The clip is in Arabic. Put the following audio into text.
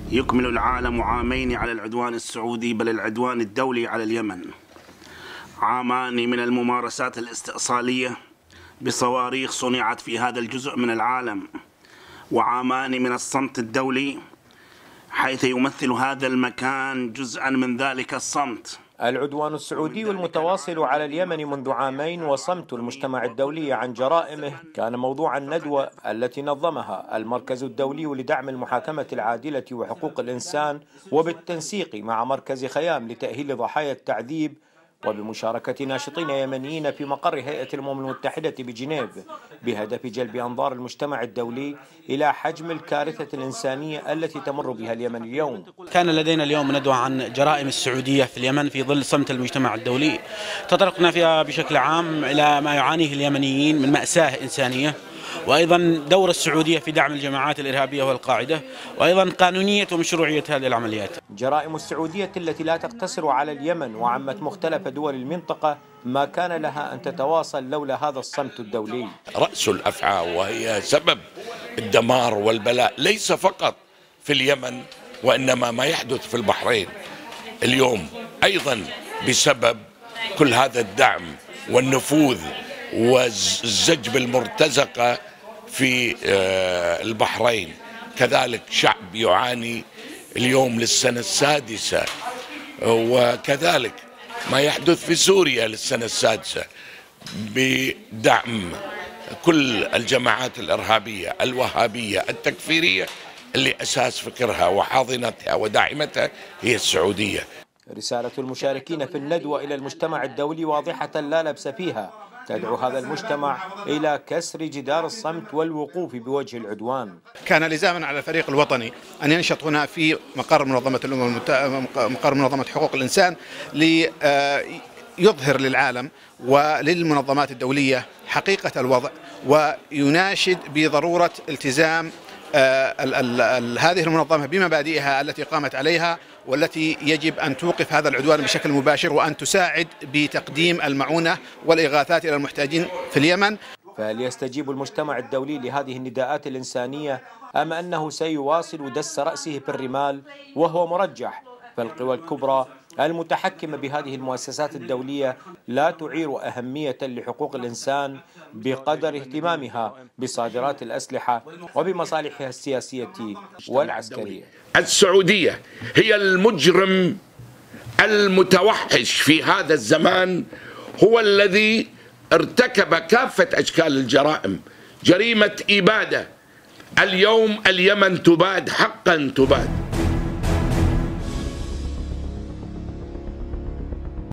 يكمل العالم عامين على العدوان السعودي، بل العدوان الدولي على اليمن. عامان من الممارسات الاستئصالية بصواريخ صنعت في هذا الجزء من العالم، وعامان من الصمت الدولي، حيث يمثل هذا المكان جزءا من ذلك الصمت. العدوان السعودي المتواصل على اليمن منذ عامين وصمت المجتمع الدولي عن جرائمه كان موضوع الندوة التي نظمها المركز الدولي لدعم المحاكمة العادلة وحقوق الإنسان، وبالتنسيق مع مركز خيام لتأهيل ضحايا التعذيب، وبمشاركة ناشطين يمنيين في مقر هيئة الأمم المتحدة بجنيف، بهدف جلب أنظار المجتمع الدولي إلى حجم الكارثة الإنسانية التي تمر بها اليمن اليوم. كان لدينا اليوم ندوة عن جرائم السعودية في اليمن في ظل صمت المجتمع الدولي. تطرقنا فيها بشكل عام إلى ما يعانيه اليمنيين من مأساة إنسانية، وأيضا دور السعودية في دعم الجماعات الإرهابية والقاعدة، وأيضا قانونية ومشروعية هذه العمليات. جرائم السعودية التي لا تقتصر على اليمن وعمت مختلف دول المنطقة ما كان لها أن تتواصل لولا هذا الصمت الدولي. رأس الأفعى وهي سبب الدمار والبلاء ليس فقط في اليمن، وإنما ما يحدث في البحرين اليوم أيضا بسبب كل هذا الدعم والنفوذ والزج بالمرتزقة في البحرين. كذلك شعب يعاني اليوم للسنة السادسة، وكذلك ما يحدث في سوريا للسنة السادسة بدعم كل الجماعات الإرهابية الوهابية التكفيرية اللي أساس فكرها وحاضنتها وداعمتها هي السعودية. رسالة المشاركين في الندوة إلى المجتمع الدولي واضحة لا لبس فيها، تدعو هذا المجتمع إلى كسر جدار الصمت والوقوف بوجه العدوان. كان لزاما على الفريق الوطني أن ينشط هنا في مقر منظمة الأمم مقر منظمة حقوق الإنسان ليظهر للعالم وللمنظمات الدولية حقيقة الوضع، ويناشد بضرورة التزام هذه المنظمة بمبادئها التي قامت عليها، والتي يجب أن توقف هذا العدوان بشكل مباشر وأن تساعد بتقديم المعونة والإغاثات إلى المحتاجين في اليمن. فهل يستجيب المجتمع الدولي لهذه النداءات الإنسانية أم أنه سيواصل دس رأسه في الرمال وهو مرجح؟ فالقوى الكبرى المتحكمة بهذه المؤسسات الدولية لا تعير أهمية لحقوق الإنسان بقدر اهتمامها بصادرات الأسلحة وبمصالحها السياسية والعسكرية. السعودية هي المجرم المتوحش في هذا الزمان، هو الذي ارتكب كافة أشكال الجرائم، جريمة إبادة. اليوم اليمن تباد، حقا تباد.